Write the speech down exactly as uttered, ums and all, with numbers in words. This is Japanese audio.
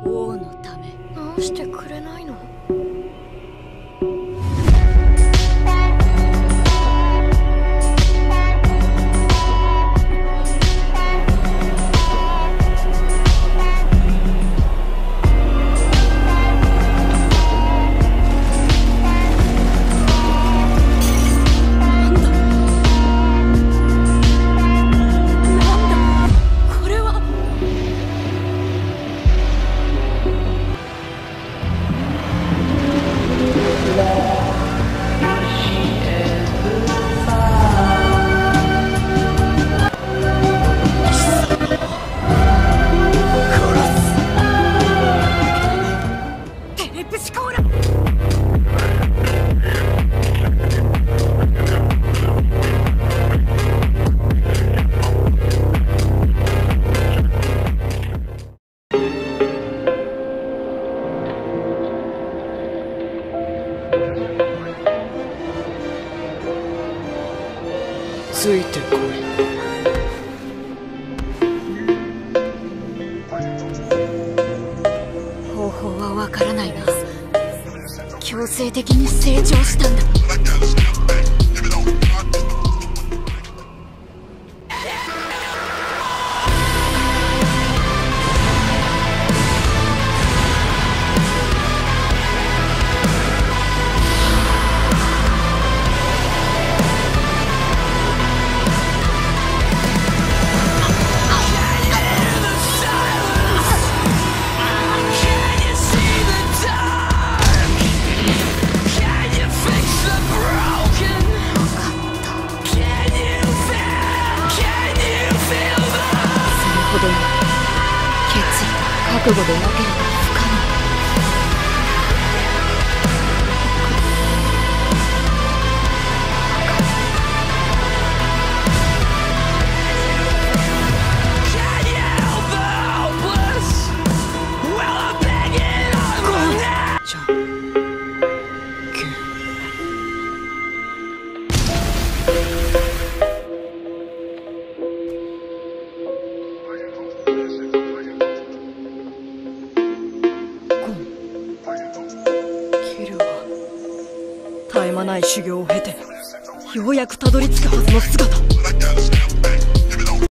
王のため。 直してくれないの？ ついてこい。方法はわからないが、強制的に成長したんだ。決意と覚悟でなければ不可能。じゃんけん。絶え間ない修行を経てようやくたどり着くはずの姿。